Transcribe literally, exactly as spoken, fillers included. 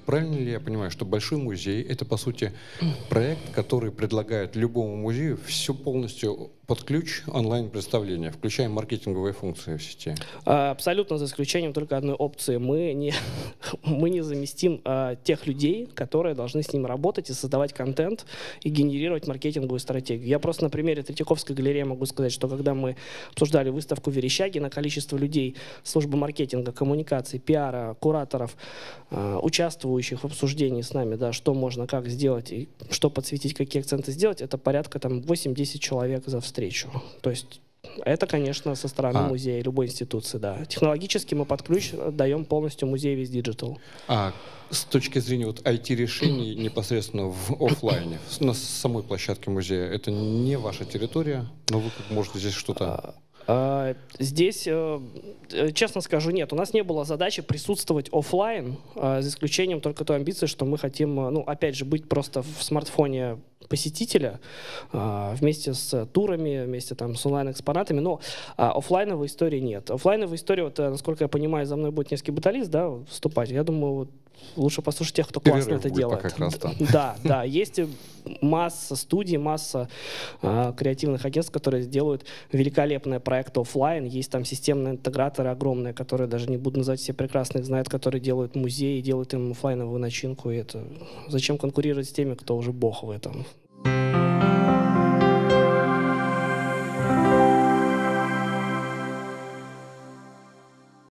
правильно ли я понимаю, что Большой музей — это, по сути, проект, который предлагает любому музею все полностью под ключ онлайн-представление, включая маркетинговые функции в сети? Абсолютно, за исключением только одной опции. Мы не, мы не заместим а, тех людей, которые должны с ним работать и создавать контент и генерировать маркетинговую стратегию. Я просто на примере Третьяковской галереи могу сказать, что когда мы обсуждали выставку Верещагина, количество людей, службы маркетинга, коммуникации, пиара, кураторов, а, участвующих в обсуждении с нами, да, что можно, как сделать, и что подсветить, какие акценты сделать, это порядка там восемь-десять человек за встречу. То есть это, конечно, со стороны а. музея, любой институции, да. Технологически мы под ключ даем полностью музей весь диджитал. А с точки зрения вот ай ти-решений непосредственно в офлайне, на самой площадке музея, это не ваша территория, но вы как можете здесь что-то... Здесь, честно скажу, нет. У нас не было задачи присутствовать офлайн, за исключением только той амбиции, что мы хотим, ну, опять же, быть просто в смартфоне посетителя вместе с турами, вместе там с онлайн-экспонатами, но офлайновой истории нет. Офлайновой истории, вот, насколько я понимаю, за мной будет несколько баталист, да, выступать. Я думаю, вот, лучше послушать тех, кто классно это делает. Как раз там. Да, да, есть масса студий, масса а, креативных агентств, которые делают великолепные проекты офлайн. Есть там системные интеграторы огромные, которые даже не буду называть, все прекрасно их знают, которые делают музеи, делают им офлайновую начинку. И это зачем конкурировать с теми, кто уже бог в этом?